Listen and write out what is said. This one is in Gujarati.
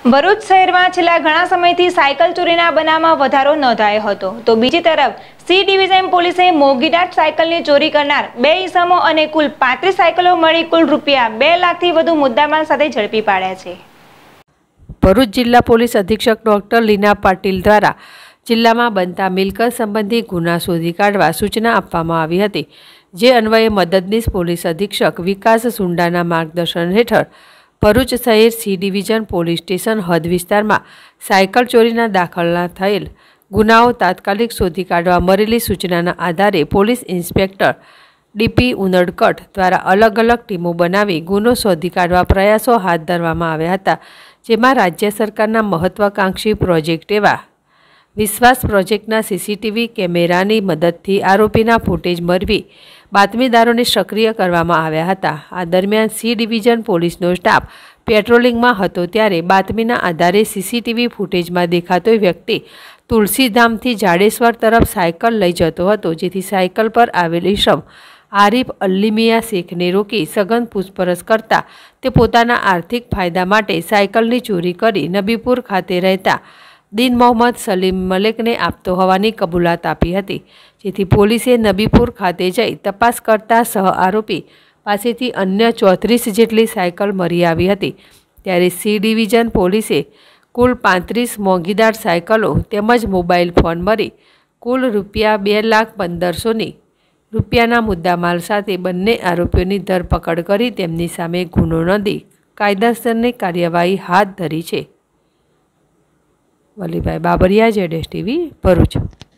ભરૂચ શહેરમાં છેલ્લા ઘણા સમયથી સાયકલ ચોરીના બનાવમાં વધારો નોંધાયો હતો, તો બીજી તરફ સી ડિવિઝન પોલીસે મોંઘીદાટ સાયકલની ચોરી કરનાર 2 ઈસમો અને કુલ 35 સાયકલો મળી કુલ રૂપિયા 2 લાખથી વધુ મુદ્દામાલ સાથે ઝડપી પાડ્યા છે। ભરૂચ જિલ્લા પોલીસ અધિક્ષક ડોક્ટર લીના પાટીલ દ્વારા જિલ્લામાં બનતા મિલકત સંબંધી ગુના શોધી કાઢવા સૂચના આપવામાં આવી હતી, જે અન્વયે મદદનીશ પોલીસ અધિક્ષક વિકાસ સુંડાના માર્ગદર્શન હેઠળ ભરૂચ શહેર સી ડિવિઝન પોલીસ સ્ટેશન હદ વિસ્તારમાં સાયકલ ચોરીના દાખલ થયેલ ગુનાઓ તાત્કાલિક શોધી કાઢવા મળેલી સૂચનાના આધારે પોલીસ ઇન્સ્પેક્ટર ડીપી ઉનડકટ દ્વારા અલગ અલગ ટીમો બનાવી ગુનો શોધી કાઢવા પ્રયાસો હાથ ધરવામાં આવ્યા હતા, જેમાં રાજ્ય સરકારના મહત્વાકાંક્ષી પ્રોજેક્ટ એવા વિશ્વાસ પ્રોજેક્ટના સીસીટીવી કેમેરાની મદદથી આરોપીના ફૂટેજ મેળવી બાતમીદારોને સક્રિય કરવામાં આવ્યા હતા। આ દરમિયાન સી ડિવિઝન પોલીસનો સ્ટાફ પેટ્રોલિંગમાં હતો ત્યારે બાતમીના આધારે સીસીટીવી ફૂટેજમાં દેખાતો વ્યક્તિ તુલસીધામથી જાડેશ્વર તરફ સાયકલ લઈ જતો હતો, જેથી સાયકલ પર આવેલ ઈસમ આરિફ અલ્લીમિયા શેખને રોકી સઘન પૂછપરછ કરતા તે પોતાના આર્થિક ફાયદા માટે સાયકલની ચોરી કરી નબીપુર ખાતે રહેતા દીન મોહમ્મદ સલીમ મલેકને આપતો હોવાની કબૂલાત આપી હતી, જેથી પોલીસે નબીપુર ખાતે જઈ તપાસ કરતા સહ આરોપી પાસેથી અન્ય 34 જેટલી સાયકલ મળી આવી હતી। ત્યારે સી ડિવિઝન પોલીસે કુલ 35 મોંઘીદાર સાયકલો તેમજ મોબાઈલ ફોન મળી કુલ રૂપિયા 2,15,000ની રૂપિયાના મુદ્દામાલ સાથે બંને આરોપીઓની ધરપકડ કરી તેમની સામે ગુનો નોંધી કાયદેસરની કાર્યવાહી હાથ ધરી છે। વલીભાઈ બાબરિયા, ZSTV, ભરૂચ।